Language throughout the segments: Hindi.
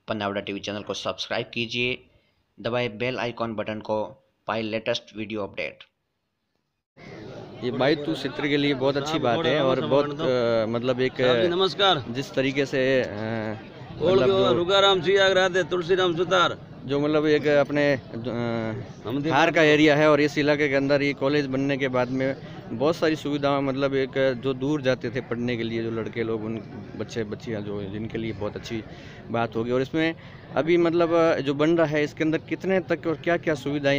पन्नावड़ा टीवी चैनल को सब्सक्राइब कीजिए, दबाए बेल आइकॉन बटन को, पाए लेटेस्ट वीडियो अपडेट। ये बायतू क्षेत्र के लिए बहुत अच्छी बात है और बहुत मतलब एक नमस्कार जिस तरीके से रुकाराम तुलसीराम सुतार जो मतलब एक अपने धार का एरिया है और इस इलाके के अंदर ये कॉलेज बनने के बाद में बहुत सारी सुविधाएं मतलब एक जो दूर जाते थे पढ़ने के लिए जो लड़के लोग उन बच्चे बच्चियां जो जिनके लिए बहुत अच्छी बात होगी। और इसमें अभी मतलब जो बन रहा है इसके अंदर कितने तक और क्या क्या सुविधाएं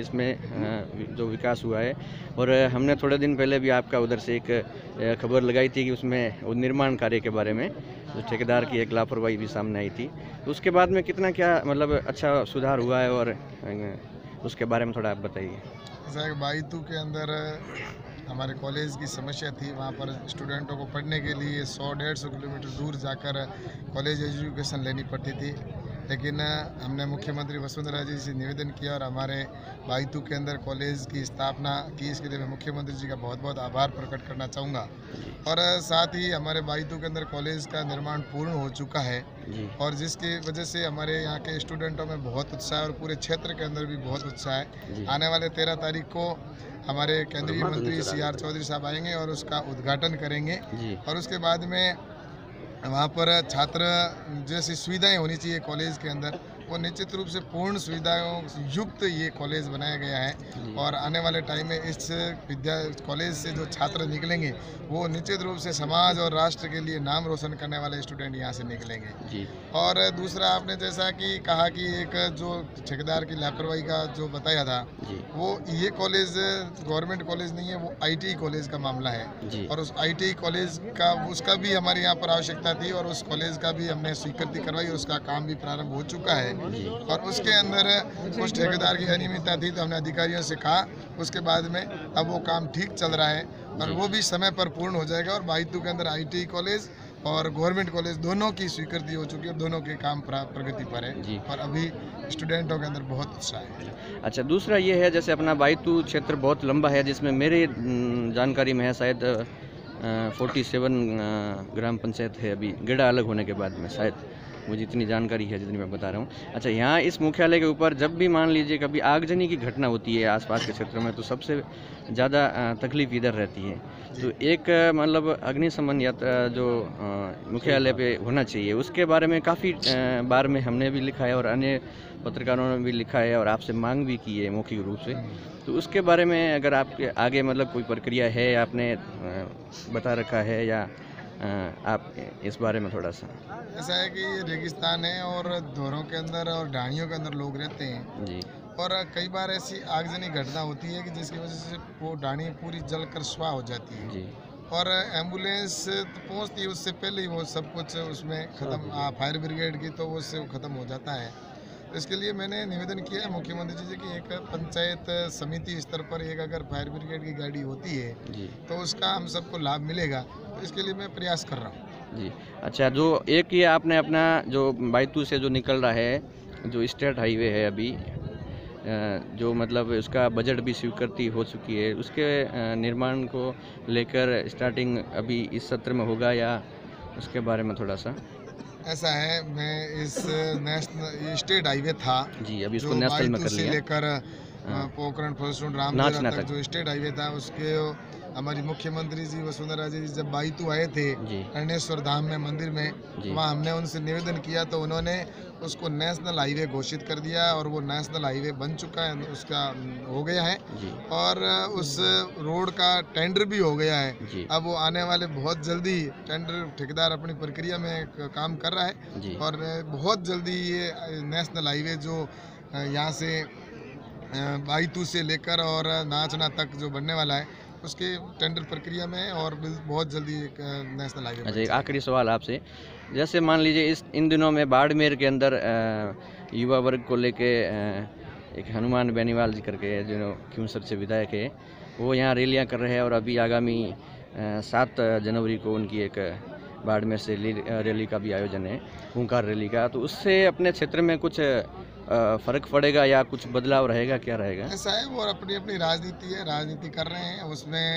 इसमें जो विकास हुआ है। और हमने थोड़े दिन पहले भी आपका उधर से एक खबर लगाई थी कि उसमें निर्माण कार्य के बारे में जो ठेकेदार की एक लापरवाही भी सामने आई थी, तो उसके बाद में कितना क्या मतलब अच्छा सुधार हुआ है और उसके बारे में थोड़ा आप बताइए। जैसा कि बायतू के अंदर हमारे कॉलेज की समस्या थी, वहाँ पर स्टूडेंटों को पढ़ने के लिए 100-150 किलोमीटर दूर जाकर कॉलेज एजुकेशन लेनी पड़ती थी। लेकिन हमने मुख्यमंत्री वसुंधरा जी से निवेदन किया और हमारे बायतू के अंदर कॉलेज की स्थापना की। इसके लिए मैं मुख्यमंत्री जी का बहुत बहुत आभार प्रकट करना चाहूँगा। और साथ ही हमारे बायतू के अंदर कॉलेज का निर्माण पूर्ण हो चुका है और जिसकी वजह से हमारे यहाँ के स्टूडेंटों में बहुत उत्साह है और पूरे क्षेत्र के अंदर भी बहुत उत्साह है। आने वाले 13 तारीख को हमारे केंद्रीय मंत्री CR चौधरी साहब आएंगे और उसका उद्घाटन करेंगे और उसके बाद में वहाँ पर छात्र जैसी सुविधाएं होनी चाहिए कॉलेज के अंदर, वो निश्चित रूप से पूर्ण सुविधाओं युक्त ये कॉलेज बनाया गया है। और आने वाले टाइम में इस कॉलेज से जो छात्र निकलेंगे वो निश्चित रूप से समाज और राष्ट्र के लिए नाम रोशन करने वाले स्टूडेंट यहाँ से निकलेंगे। और दूसरा आपने जैसा कि कहा कि एक जो ठेकेदार की लापरवाही का जो बताया था, वो ये कॉलेज गवर्नमेंट कॉलेज नहीं है, वो ITI कॉलेज का मामला है। और उस ITI कॉलेज का उसका भी हमारे यहाँ पर आवश्यकता थी और उस कॉलेज का भी हमने स्वीकृति करवाई और उसका काम भी प्रारंभ हो चुका है। और उसके अंदर कुछ ठेकेदार की अनियमितता थी तो हमने अधिकारियों से कहा, उसके बाद में अब वो काम ठीक चल रहा है और वो भी समय पर पूर्ण हो जाएगा। और बायतू के अंदर ITI कॉलेज और गवर्नमेंट कॉलेज दोनों की स्वीकृति हो चुकी है, दोनों के काम प्रगति पर है और अभी स्टूडेंटों के अंदर बहुत उत्साह है। अच्छा, दूसरा ये है जैसे अपना बायतू क्षेत्र बहुत लंबा है, जिसमें मेरे जानकारी में है शायद 47 ग्राम पंचायत है अभी गेड़ा अलग होने के बाद में, शायद मुझे इतनी जानकारी है जितनी मैं बता रहा हूँ। अच्छा, यहाँ इस मुख्यालय के ऊपर जब भी मान लीजिए कभी आगजनी की घटना होती है आसपास के क्षेत्र में, तो सबसे ज़्यादा तकलीफ इधर रहती है। तो एक मतलब अग्निशमन यात्रा जो मुख्यालय पे होना चाहिए, उसके बारे में काफ़ी बार में हमने भी लिखा है और अन्य पत्रकारों ने भी लिखा है और आपसे मांग भी की है मौखिक रूप से। तो उसके बारे में अगर आपके आगे मतलब कोई प्रक्रिया है, आपने बता रखा है या आप इस बारे में थोड़ा सा। ऐसा है कि ये रेगिस्तान है और धोरों के अंदर और ढाणियों के अंदर लोग रहते हैं जी। और कई बार ऐसी आगजनी घटना होती है कि जिसकी वजह से वो ढाणी पूरी जलकर स्वाह हो जाती है जी। और एम्बुलेंस तो पहुंचती है उससे पहले ही वो सब कुछ उसमें ख़त्म, फायर ब्रिगेड की तो उससे ख़त्म हो जाता है। तो इसके लिए मैंने निवेदन किया है मुख्यमंत्री जी कि एक पंचायत समिति स्तर पर एक अगर फायर ब्रिगेड की गाड़ी होती है तो उसका हम सबको लाभ मिलेगा, तो इसके लिए मैं प्रयास कर रहा हूँ जी। अच्छा, जो एक ये आपने अपना जो बायतू से जो निकल रहा है जो स्टेट हाईवे है अभी, जो मतलब उसका बजट भी स्वीकृति हो चुकी है, उसके निर्माण को लेकर स्टार्टिंग अभी इस सत्र में होगा या उसके बारे में थोड़ा सा। ऐसा है, मैं इस नेशनल स्टेट हाईवे था जी, अभी इसको नेशनल में कर लिया, लेकर पोखरण फलसून रामदेवरा तक जो स्टेट हाईवे था, उसके हमारी मुख्यमंत्री जी वसुंधरा जी जब बायतू आए थे कर्णेश्वर धाम में मंदिर में, वहाँ हमने उनसे निवेदन किया तो उन्होंने उसको नेशनल हाईवे घोषित कर दिया और वो नेशनल हाईवे बन चुका है, उसका हो गया है और उस रोड का टेंडर भी हो गया है। अब वो आने वाले बहुत जल्दी टेंडर ठेकेदार अपनी प्रक्रिया में काम कर रहा है और बहुत जल्दी ये नेशनल हाईवे जो यहाँ से बायतू से लेकर और नाचना तक जो बनने वाला है उसके टेंडर प्रक्रिया में और बहुत जल्दी एक नेशनल हाईवे। अच्छा, एक आखिरी सवाल आपसे, जैसे मान लीजिए इन दिनों में बाड़मेर के अंदर युवा वर्ग को लेके एक हनुमान बेनीवाल जी करके जो क्यूंसर से विधायक है, वो यहाँ रैलियाँ कर रहे हैं और अभी आगामी 7 जनवरी को उनकी एक बाड़मेर से रैली का भी आयोजन है, हुंकार रैली का। तो उससे अपने क्षेत्र में कुछ फ़र्क पड़ेगा या कुछ बदलाव रहेगा, क्या रहेगा? ऐसा है, वो अपनी अपनी राजनीति है, राजनीति कर रहे हैं, उसमें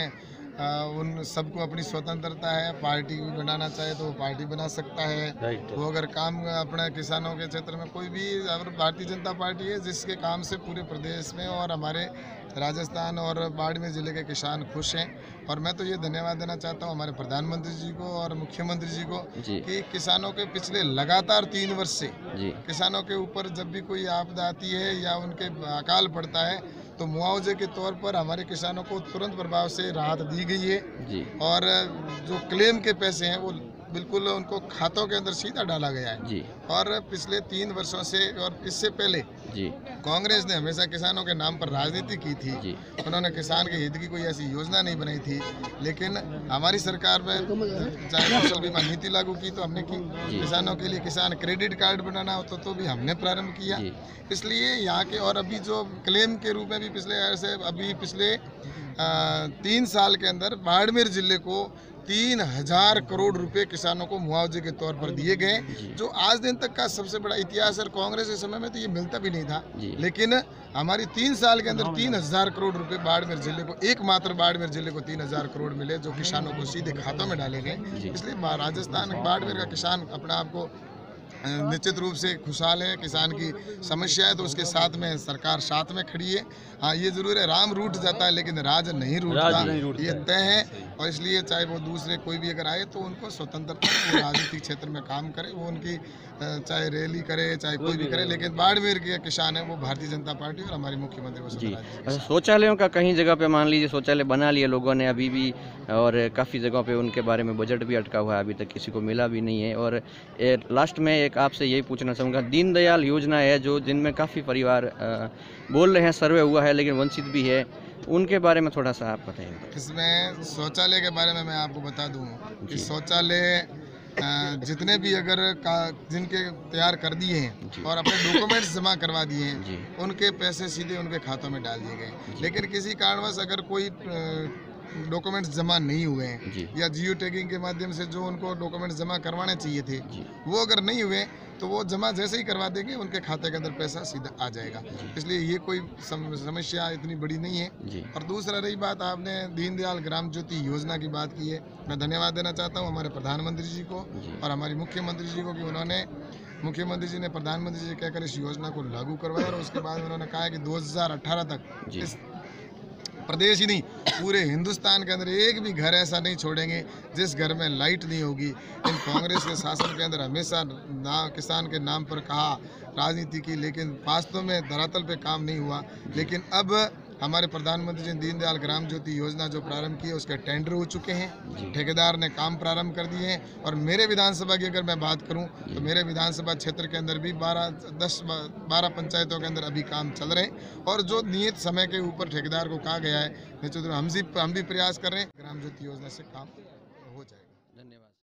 उन सबको अपनी स्वतंत्रता है, पार्टी भी बनाना चाहे तो वो पार्टी बना सकता है। राइट। वो अगर काम अपने किसानों के क्षेत्र में कोई भी, अगर भारतीय जनता पार्टी है जिसके काम से पूरे प्रदेश में और हमारे राजस्थान और बाड़मेर जिले के किसान खुश हैं। और मैं तो ये धन्यवाद देना चाहता हूँ हमारे प्रधानमंत्री जी को और मुख्यमंत्री जी को कि किसानों के पिछले लगातार 3 वर्ष से किसानों के ऊपर जब भी कोई आपदा आती है या उनके अकाल पड़ता है तो मुआवजे के तौर पर हमारे किसानों को तुरंत प्रभाव से राहत दी गई है। और जो क्लेम के पैसे हैं वो बिल्कुल उनको खातों के अंदर सीधा डाला गया है। और पिछले 3 वर्षों से और इससे पहले कांग्रेस ने हमेशा किसानों के नाम पर राजनीति की थी। उन्होंने किसान के हित की कोई ऐसी योजना नहीं बनाई थी। लेकिन हमारी सरकार में चाहे फसल बीमा नीति लागू की तो हमने की, किसानों के लिए किसान क्रेडिट कार्ड बनाना हो तो भी हमने प्रारंभ किया। इसलिए यहाँ के और अभी जो क्लेम के रूप में भी पिछले 3 साल के अंदर बाड़मेर जिले को 3000 करोड़ रुपए किसानों को मुआवजे के तौर पर दिए गए, जो आज दिन तक का सबसे बड़ा इतिहास है। कांग्रेस के समय में तो ये मिलता भी नहीं था, लेकिन हमारी 3 साल के अंदर 3000 करोड़ रुपए बाड़मेर जिले को, एकमात्र बाड़मेर जिले को 3000 करोड़ मिले जो किसानों को सीधे खातों में डाले गए। इसलिए राजस्थान बाड़मेर का किसान अपने आप को निश्चित रूप से खुशहाल है। किसान की समस्या है तो उसके साथ में सरकार साथ में खड़ी है। हाँ, ये जरूर है, राम रूठ जाता है लेकिन राज नहीं रूठता, ये तय है। और इसलिए चाहे वो दूसरे कोई भी अगर आए तो उनको स्वतंत्रता, वो राजनीतिक क्षेत्र में काम करे, वो उनकी चाहे रैली करे चाहे कोई भी करे, लेकिन बाड़मेर के किसान है वो भारतीय जनता पार्टी और हमारे मुख्यमंत्री वसुंधरा। शौचालयों का कहीं जगह पे मान लीजिए शौचालय बना लिए लोगों ने अभी भी, और काफ़ी जगहों पे उनके बारे में बजट भी अटका हुआ है, अभी तक किसी को मिला भी नहीं है। और लास्ट में एक आपसे यही पूछना चाहूँगा, दीनदयाल योजना है जो जिनमें काफ़ी परिवार बोल रहे हैं सर्वे हुआ है लेकिन वंचित भी है, उनके बारे में थोड़ा सा आप बताइए। इसमें शौचालय के बारे में मैं आपको बता दूं कि शौचालय जितने भी अगर जिनके तैयार कर दिए हैं और अपने डॉक्यूमेंट्स जमा करवा दिए हैं, उनके पैसे सीधे उनके खातों में डाल दिए गए। लेकिन किसी कारणवश अगर कोई डॉक्यूमेंट्स जमा नहीं हुए हैं या जियो टैगिंग के माध्यम से जो उनको डॉक्यूमेंट्स जमा करवाने चाहिए थे वो अगर नहीं हुए तो वो जमा जैसे ही करवा देंगे उनके खाते के अंदर पैसा सीधा आ जाएगा। इसलिए ये कोई समस्या इतनी बड़ी नहीं है। और दूसरा रही बात, आपने दीनदयाल ग्राम ज्योति योजना की बात की है, मैं धन्यवाद देना चाहता हूँ हमारे प्रधानमंत्री जी को और हमारी मुख्यमंत्री जी को कि उन्होंने, मुख्यमंत्री जी ने प्रधानमंत्री जी कहकर इस योजना को लागू करवाया। और उसके बाद उन्होंने कहा कि 2018 तक इस प्रदेश ही नहीं पूरे हिंदुस्तान के अंदर एक भी घर ऐसा नहीं छोड़ेंगे जिस घर में लाइट नहीं होगी। इन कांग्रेस के शासन के अंदर हमेशा किसान के नाम पर कहा, राजनीति की, लेकिन वास्तव में धरातल पे काम नहीं हुआ। लेकिन अब हमारे प्रधानमंत्री जी ने दीनदयाल ग्राम ज्योति योजना जो प्रारंभ की है उसके टेंडर हो चुके हैं, ठेकेदार ने काम प्रारंभ कर दिए हैं। और मेरे विधानसभा की अगर मैं बात करूं तो मेरे विधानसभा क्षेत्र के अंदर भी 12 पंचायतों के अंदर अभी काम चल रहे हैं। और जो नियत समय के ऊपर ठेकेदार को कहा गया है, निश्चित रूप हम भी प्रयास कर रहे हैं ग्राम ज्योति योजना से काम